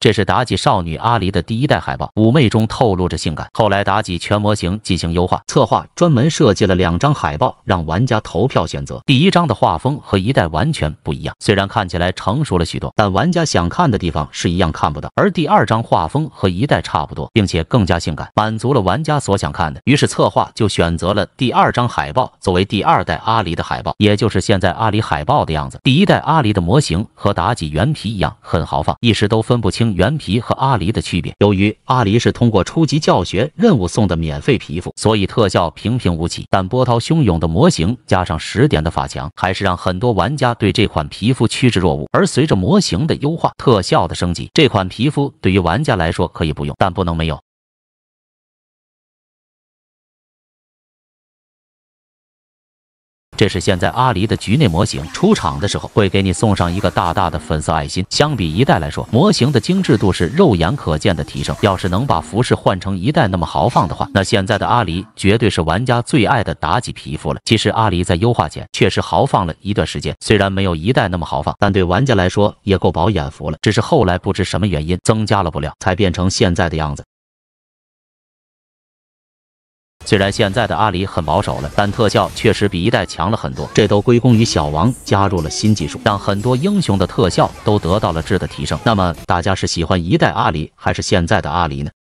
这是妲己少女阿离的第一代海报，妩媚中透露着性感。后来妲己全模型进行优化，策划专门设计了2张海报，让玩家投票选择。第1张的画风和1代完全不一样，虽然看起来成熟了许多，但玩家想看的地方是一样看不到。而第2张画风和1代差不多，并且更加性感，满足了玩家所想看的。于是策划就选择了第2张海报作为第2代阿离的海报，也就是现在阿离海报的样子。第1代阿离的模型和妲己原皮一样很豪放，一时都分不清原皮和阿离的区别。由于阿离是通过初级教学任务送的免费皮肤，所以特效平平无奇，但波涛汹涌的模型加上10点的法强，还是让很多玩家对这款皮肤趋之若鹜。而随着模型的优化、特效的升级，这款皮肤对于玩家来说可以不用，但不能没有。这是现在阿离的局内模型，出场的时候会给你送上一个大大的粉色爱心。相比1代来说，模型的精致度是肉眼可见的提升。要是能把服饰换成1代那么豪放的话，那现在的阿离绝对是玩家最爱的妲己皮肤了。其实阿离在优化前确实豪放了一段时间，虽然没有1代那么豪放，但对玩家来说也够饱眼福了。只是后来不知什么原因增加了不了，才变成现在的样子。虽然现在的阿离很保守了，但特效确实比1代强了很多，这都归功于小王加入了新技术，让很多英雄的特效都得到了质的提升。那么大家是喜欢1代阿离还是现在的阿离呢？